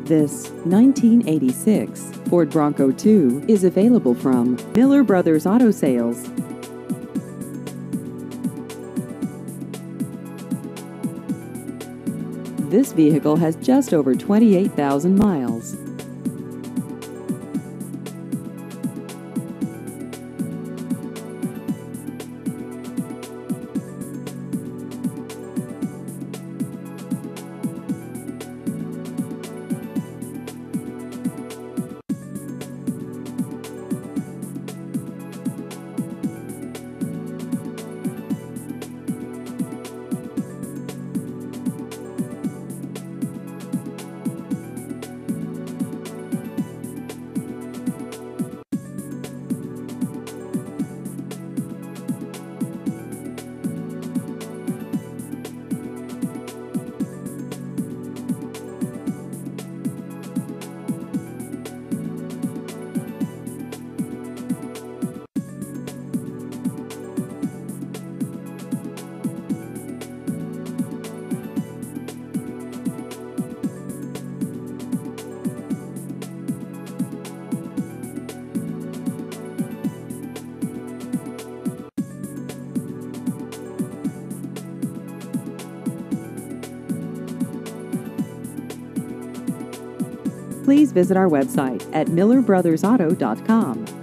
This 1986 Ford Bronco II is available from Miller Brothers Auto Sales. This vehicle has just over 28,000 miles. Please visit our website at millerbrothersauto.com.